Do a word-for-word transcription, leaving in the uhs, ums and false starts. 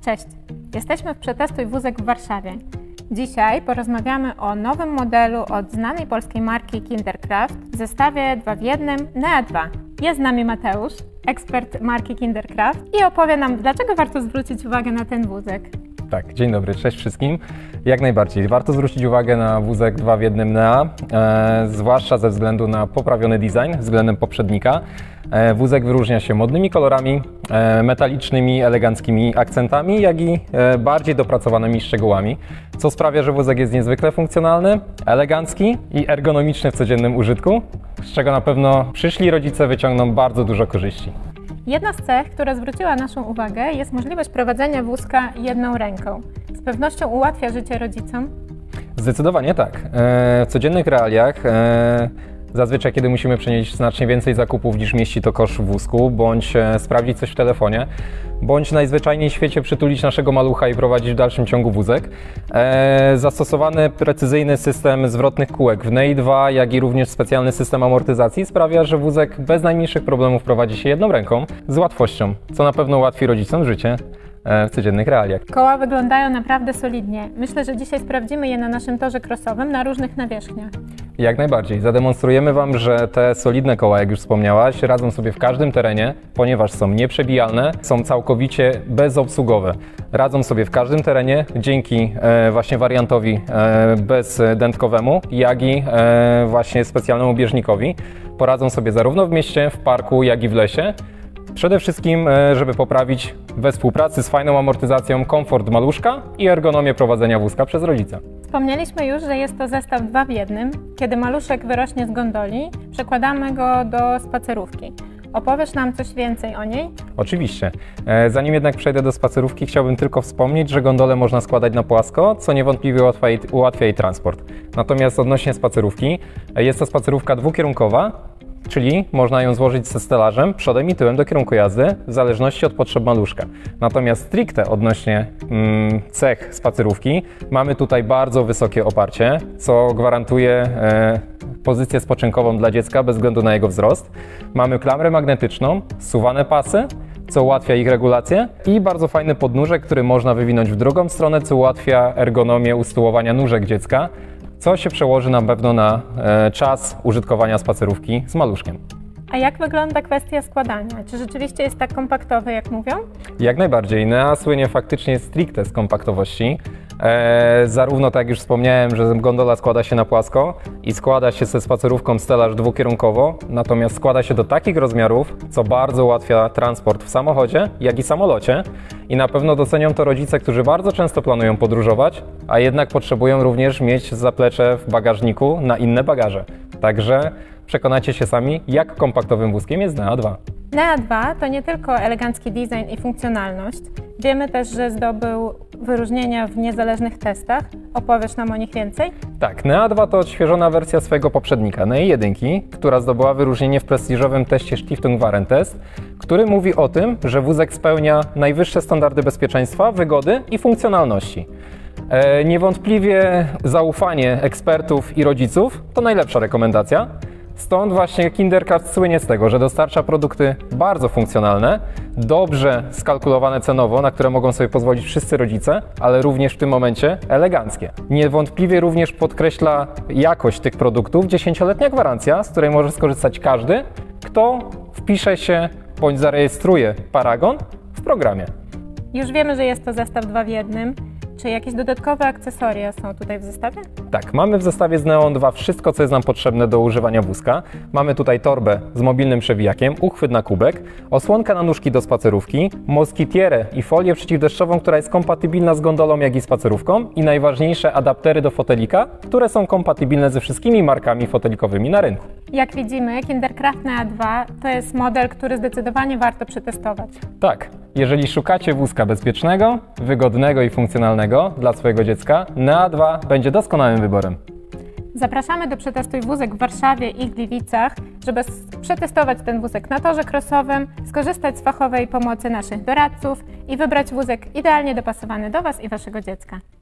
Cześć, jesteśmy w Przetestuj Wózek w Warszawie. Dzisiaj porozmawiamy o nowym modelu od znanej polskiej marki Kinderkraft w zestawie dwa w jednym Nea dwa. Jest z nami Mateusz, ekspert marki Kinderkraft i opowie nam, dlaczego warto zwrócić uwagę na ten wózek. Tak, dzień dobry, cześć wszystkim. Jak najbardziej, warto zwrócić uwagę na wózek dwa w jednym Nea, e, zwłaszcza ze względu na poprawiony design względem poprzednika. E, wózek wyróżnia się modnymi kolorami, e, metalicznymi, eleganckimi akcentami, jak i e, bardziej dopracowanymi szczegółami, co sprawia, że wózek jest niezwykle funkcjonalny, elegancki i ergonomiczny w codziennym użytku, z czego na pewno przyszli rodzice wyciągną bardzo dużo korzyści. Jedna z cech, która zwróciła naszą uwagę, jest możliwość prowadzenia wózka jedną ręką. Z pewnością ułatwia życie rodzicom? Zdecydowanie tak. W codziennych realiach, zazwyczaj kiedy musimy przenieść znacznie więcej zakupów niż mieści to kosz w wózku, bądź sprawdzić coś w telefonie, bądź najzwyczajniej w świecie przytulić naszego malucha i prowadzić w dalszym ciągu wózek, zastosowany precyzyjny system zwrotnych kółek w Nei dwa, jak i również specjalny system amortyzacji sprawia, że wózek bez najmniejszych problemów prowadzi się jedną ręką z łatwością, co na pewno ułatwi rodzicom życie w codziennych realiach. Koła wyglądają naprawdę solidnie. Myślę, że dzisiaj sprawdzimy je na naszym torze crossowym na różnych nawierzchniach. Jak najbardziej. Zademonstrujemy Wam, że te solidne koła, jak już wspomniałaś, radzą sobie w każdym terenie, ponieważ są nieprzebijalne, są całkowicie bezobsługowe. Radzą sobie w każdym terenie dzięki e, właśnie wariantowi e, bezdętkowemu, jak i e, właśnie specjalnemu bieżnikowi. Poradzą sobie zarówno w mieście, w parku, jak i w lesie. Przede wszystkim, żeby poprawić we współpracy z fajną amortyzacją komfort maluszka i ergonomię prowadzenia wózka przez rodzica. Wspomnieliśmy już, że jest to zestaw dwa w jednym. Kiedy maluszek wyrośnie z gondoli, przekładamy go do spacerówki. Opowiesz nam coś więcej o niej? Oczywiście. Zanim jednak przejdę do spacerówki, chciałbym tylko wspomnieć, że gondolę można składać na płasko, co niewątpliwie ułatwia jej, ułatwia jej transport. Natomiast odnośnie spacerówki, jest to spacerówka dwukierunkowa, czyli można ją złożyć ze stelażem przodem i tyłem do kierunku jazdy, w zależności od potrzeb maluszka. Natomiast stricte odnośnie mm, cech spacerówki, mamy tutaj bardzo wysokie oparcie, co gwarantuje e, pozycję spoczynkową dla dziecka bez względu na jego wzrost. Mamy klamrę magnetyczną, zsuwane pasy, co ułatwia ich regulację i bardzo fajny podnóżek, który można wywinąć w drugą stronę, co ułatwia ergonomię usytuowania nóżek dziecka, co się przełoży na pewno na e, czas użytkowania spacerówki z maluszkiem. A jak wygląda kwestia składania? Czy rzeczywiście jest tak kompaktowy, jak mówią? Jak najbardziej. Nea słynie faktycznie stricte z kompaktowości. E, zarówno, tak jak już wspomniałem, że gondola składa się na płasko i składa się ze spacerówką stelaż dwukierunkowo, natomiast składa się do takich rozmiarów, co bardzo ułatwia transport w samochodzie, jak i samolocie. I na pewno docenią to rodzice, którzy bardzo często planują podróżować, a jednak potrzebują również mieć zaplecze w bagażniku na inne bagaże. Także przekonacie się sami, jak kompaktowym wózkiem jest Nea dwa. Nea dwa to nie tylko elegancki design i funkcjonalność. Wiemy też, że zdobył wyróżnienia w niezależnych testach. Opowiesz nam o nich więcej? Tak, Nea dwa to odświeżona wersja swojego poprzednika, Nei jeden, która zdobyła wyróżnienie w prestiżowym teście Stiftung Warentest, który mówi o tym, że wózek spełnia najwyższe standardy bezpieczeństwa, wygody i funkcjonalności. E, niewątpliwie zaufanie ekspertów i rodziców to najlepsza rekomendacja. Stąd właśnie Kinderkraft słynie z tego, że dostarcza produkty bardzo funkcjonalne, dobrze skalkulowane cenowo, na które mogą sobie pozwolić wszyscy rodzice, ale również w tym momencie eleganckie. Niewątpliwie również podkreśla jakość tych produktów dziesięcioletnia gwarancja, z której może skorzystać każdy, kto wpisze się bądź zarejestruje Paragon w programie. Już wiemy, że jest to zestaw dwa w jednym. Czy jakieś dodatkowe akcesoria są tutaj w zestawie? Tak, mamy w zestawie z Neą dwa wszystko, co jest nam potrzebne do używania wózka. Mamy tutaj torbę z mobilnym przewijakiem, uchwyt na kubek, osłonkę na nóżki do spacerówki, moskitierę i folię przeciwdeszczową, która jest kompatybilna z gondolą, jak i spacerówką i najważniejsze adaptery do fotelika, które są kompatybilne ze wszystkimi markami fotelikowymi na rynku. Jak widzimy, Kinderkraft Nea dwa to jest model, który zdecydowanie warto przetestować. Tak, jeżeli szukacie wózka bezpiecznego, wygodnego i funkcjonalnego dla swojego dziecka, Nea dwa będzie doskonałym wyborem. Zapraszamy do Przetestuj Wózek w Warszawie i Gliwicach, żeby przetestować ten wózek na torze crossowym, skorzystać z fachowej pomocy naszych doradców i wybrać wózek idealnie dopasowany do Was i Waszego dziecka.